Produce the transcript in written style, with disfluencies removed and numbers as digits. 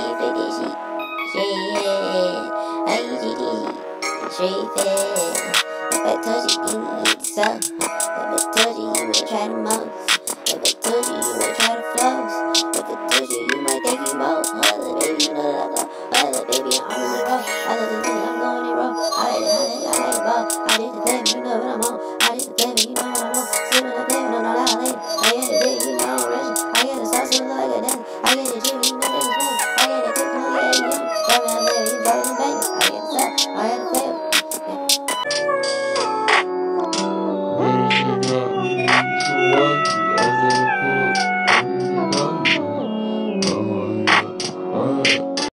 flip this shit. Straight, I eat this shit. Straight fast. If I touch it, then it gets soft.